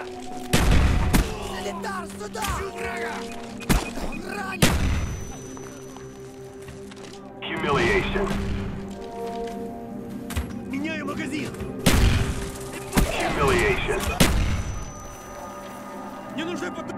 Санитар, сюда! Он ранен! Humiliation. Меняю магазин! Humiliation. Не нужны патроны!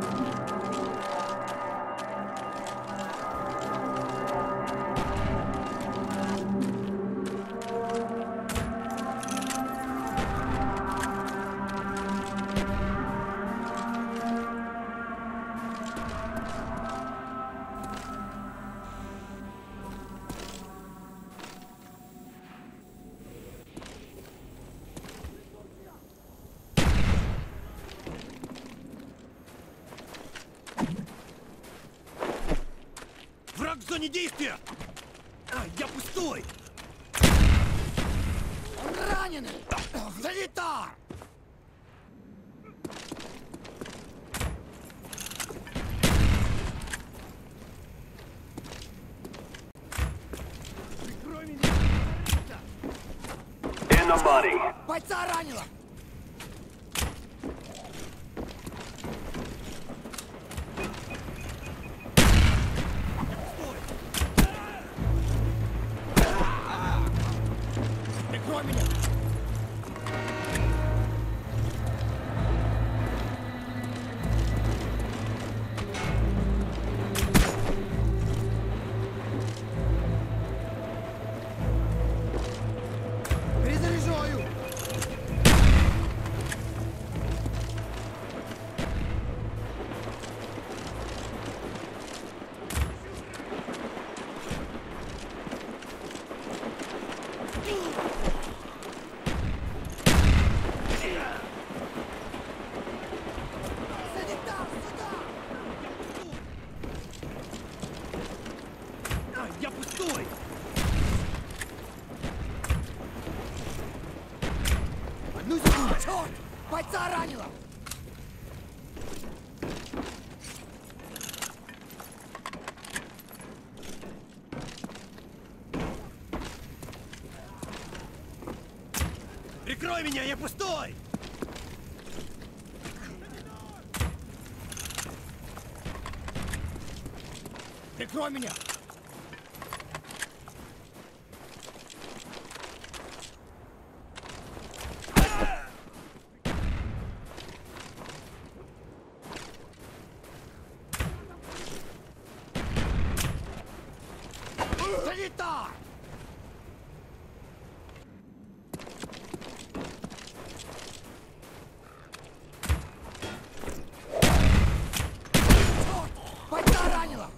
Враг в зоне действия! Я пустой! Он раненый! Санитар! Прикрой меня! In the money. Бойца ранило! Прикрой меня! Перезаряжаю! Санитар, сюда! Я пустой! Одну секунду! Черт! Бойца ранило! Прикрой меня, я пустой! Прикрой меня! Санитар! Черт! Бойца ранило!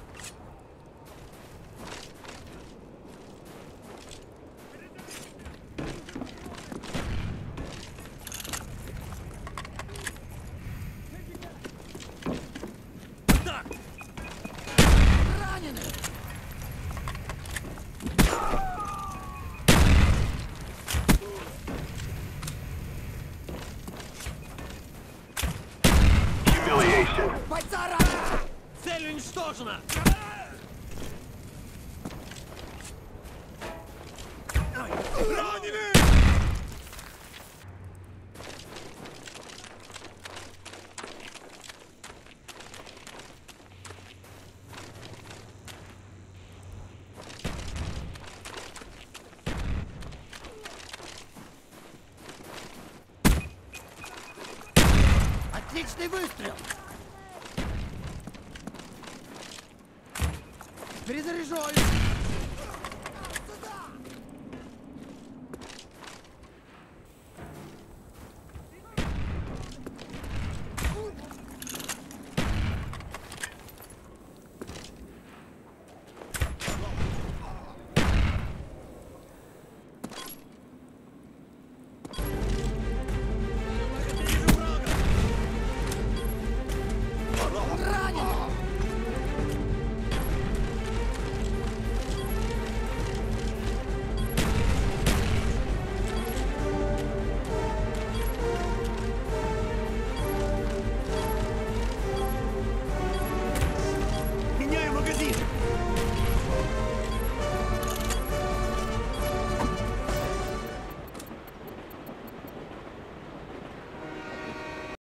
Так! Раненый! Humiliation. Бойца ранило! Цель уничтожена! Раненый! Отличный выстрел! Перезаряжаю!